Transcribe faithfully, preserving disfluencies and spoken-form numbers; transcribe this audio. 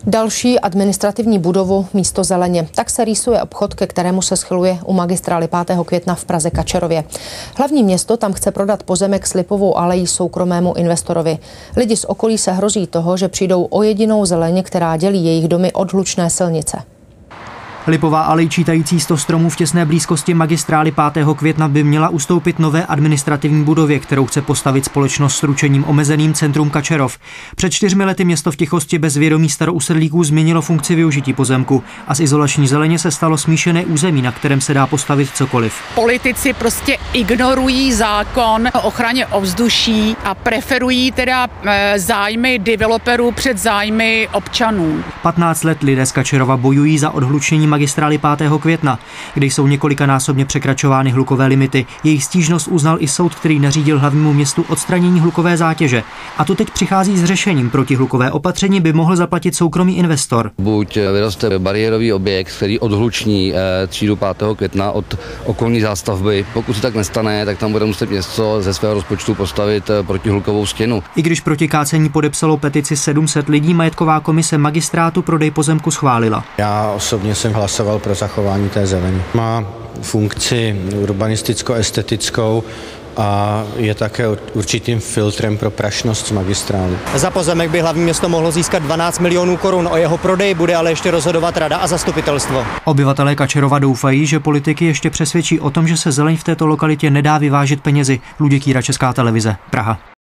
Další administrativní budovu místo zeleně. Tak se rýsuje obchod, ke kterému se schyluje u magistrály pátého května v Praze Kačerově. Hlavní město tam chce prodat pozemek s lipovou alejí soukromému investorovi. Lidi z okolí se hrozí toho, že přijdou o jedinou zeleň, která dělí jejich domy od hlučné silnice. Lipová alej čítající sto stromů v těsné blízkosti magistrály pátého května by měla ustoupit nové administrativní budově, kterou chce postavit společnost s ručením omezeným Centrum Kačerov. Před čtyřmi lety město v tichosti bez vědomí starousedlíků změnilo funkci využití pozemku a z izolační zeleně se stalo smíšené území, na kterém se dá postavit cokoliv. Politici prostě ignorují zákon o ochraně ovzduší a preferují teda zájmy developerů před zájmy občanů. patnáct let lidé z Kačerova bojují za odhlučnění magistrály pátého května, kde jsou několikanásobně překračovány hlukové limity. Jejich stížnost uznal i soud, který nařídil hlavnímu městu odstranění hlukové zátěže. A to teď přichází s řešením. Protihlukové opatření by mohl zaplatit soukromý investor. Buď vyroste bariérový objekt, který odhluční třídu pátého května od okolní zástavby. Pokud se tak nestane, tak tam bude muset město ze svého rozpočtu postavit protihlukovou stěnu. I když proti kácení podepsalo petici sedm set lidí, majetková komise magistrátu prodej pozemku schválila. Já osobně jsem hlasoval pro zachování té zeleně. Má funkci urbanisticko-estetickou a je také určitým filtrem pro prašnost z magistrály. Za pozemek by hlavní město mohlo získat dvanáct milionů korun, o jeho prodeji bude ale ještě rozhodovat rada a zastupitelstvo. Obyvatelé Kačerova doufají, že politiky ještě přesvědčí o tom, že se zeleň v této lokalitě nedá vyvážet penězi. Luděk Jíra, Česká televize, Praha.